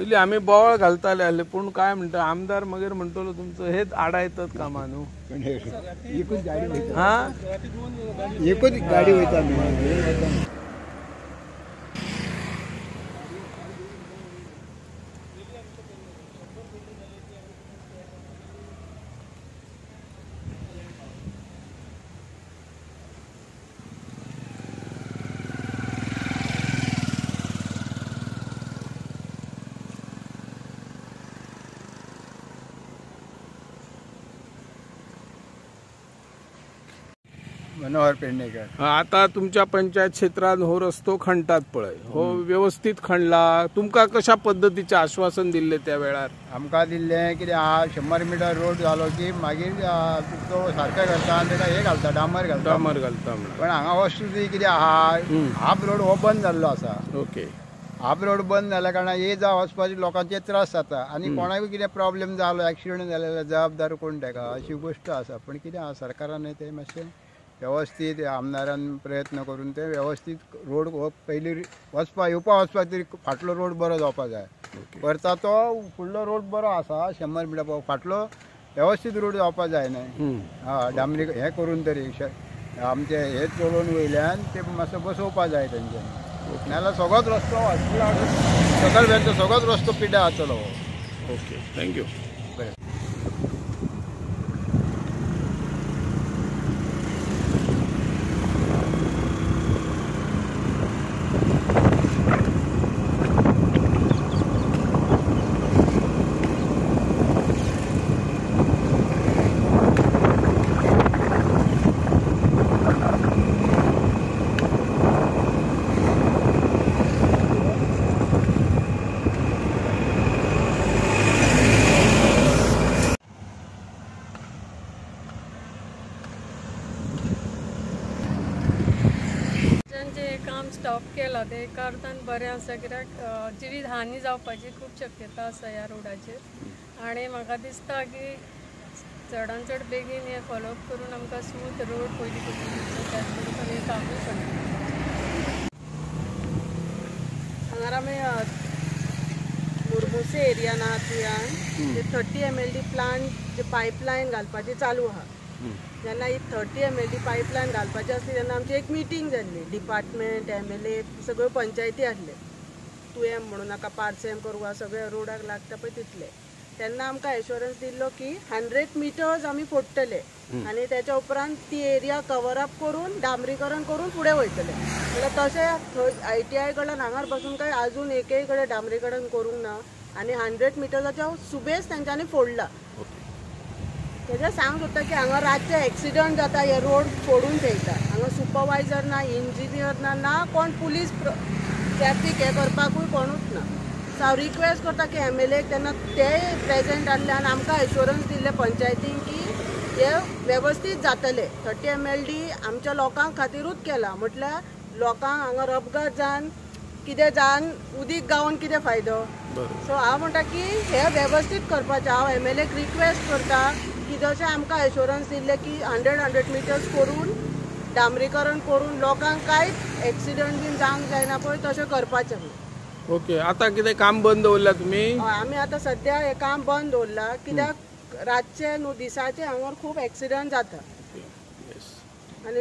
पयली आम्ही बोवाळ घालताले आले पण काय म्हणता आमदार मगर म्हणतलो तुमचं हेच आडा येतात कामा न्हू एकूच गाडी वयता हा एकूच गाडी वयता न्हू मनोहर पेडणेकर आता तुमच्या पंचायत क्षेत्रात हो रस्तो खणतात पळय हो व्यवस्थित खणला तुमका कशा पद्धतीचे आश्वासन दिले त्या वेळार आमकां दिल्लें कितें आहा 100 मीटर रोड जालो की मागीर तो सारको घालता आनी तेका हे घालता डांबर घालता म्हणून पण हांगा वस्तू कितें आहा हाफ रोड हो बंद जाल्लो आसा ओके हाफ रोड बंद जाल्या कारणान ये जा वचपाचे लोकांचे त्रास जाता आनी कोणाकूय कितें प्रॉब्लेम जालो एक्सिडंट जाल्यार जबाबदार कोण तेका अशी गोश्ट आसा पण कितें आहा सरकारान ते मातशें व्यवस्थित आमदारान प्रयत्न करून ते व्यवस्थित रोड पयली वचपा येवपा वचपाक तरी फाटलो रोड बरो जावपा जाय परता तो फुडलो रोड बरो आसा 100 मिटर फाटलो व्यवस्थित रोड जावपा जाय न्हय हय डांबरी हें करून तरी आमचे हे चलोवन वयल्यान ते मातसो बसोवपा जाय तेंच्यांनी नाल्यार सगळोच रस्तो सकयल वेंचो सगळोच रस्तो पिड्ड्यार जातलो ओके थँक्यू बरें काम स्टॉप केला ते करताना बरें आसा कित्याक जिवीत हानी जावपाची खूब शक्यता आसा ह्या रोडाचेर आनी म्हाका दिसता की चडान चड बेगीन हे फॉलोअप करून आमकां स्मूथ रोड पयलीं करून त्याच बरोबर हे कामूय करता हांगा आमी मुर्मुसे एरियान आहा थंयान 30 mld प्लांट जे पायपलायन घालपाची चालू आहा जेन्ना ही 30 mld पायपलायन घालपाची आसली तेन्ना आमची एक मिटींग जाल्ली डिपार्टमेंट MLA सगळ्यो पंचायती आसले तुवें म्हणून नाका पार्सेम करूं सगळे रोडाक लागता पळय तितले तेन्ना आमकां एश्योरन्स दिल्लो की 100 मिटर्स आमी फोडटले आनी तेच्या उपरांत ती एरिया कवर अप करून डांबरीकरण करून फुडें वयतले जाल्यार तशें ITI कडल्यान हांगार बसून काय आजून एकय कडेन डांबरीकरण करूंक ना आनी 100 मिटर्साच्या सुबेज तेंच्यांनी फोडला तेजें सांग सोदता की हांगा रातचे एक्सिडंट जाता हे रोड फोडून थेयता हांगा सुपरवायझर ना इंजिनियर ना कोण पुलीस ट्रॅफिक हे करपाकूय कोणूच ना सो हांव रिक्वेस्ट करता की MLA तेन्ना ते प्रेजेंट आसले आनी आमकां एश्योरन्स दिल्ले पंचायतीन की हे वेवस्थीत जातले 30 mld आमच्या लोकांक खातीरूच केला म्हटल्यार लोकांक हांगा अपघात जावन कितें जावन उदीक गावून कितें फायदो सो हांव म्हणटा की हे वेवस्थीत करपाचें हांव MLAक रिक्वेस्ट करता की जशें आमकां एश्योरन्स दिल्ले की 100 मिटर्स करून डांबरीकरण करून लोकांक कांयच एक्सिडंट बीन जावंक जायना पळय तशें करपाचें ओके आता कितें काम बंद दवरला तुमी आमी आतां सद्या हें काम बंद दवरला कित्याक रातचे न्हू दिसाचे हांगा खूब एक्सिडंट जाता आनी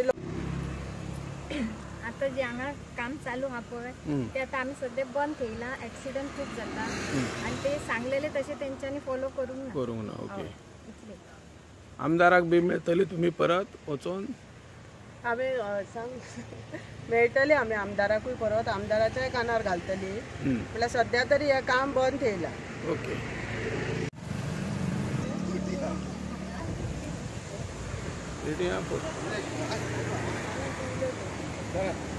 आता जे हांगा काम चालू हा पळय ते आता आमी सध्या बंद केला एक्सिडंट खूप जाता आणि ते सांगलेले तसे त्यांच्यानी फॉलो करूंक ना ओके आमदाराक बी मेळटली तुम्ही परत वचून हांवें सांग मेळटली आमी आमदाराकूय परत आमदाराच्याय कानार घालतली म्हळ्यार सध्या तरी हें काम बंद थेयला ओके रेडी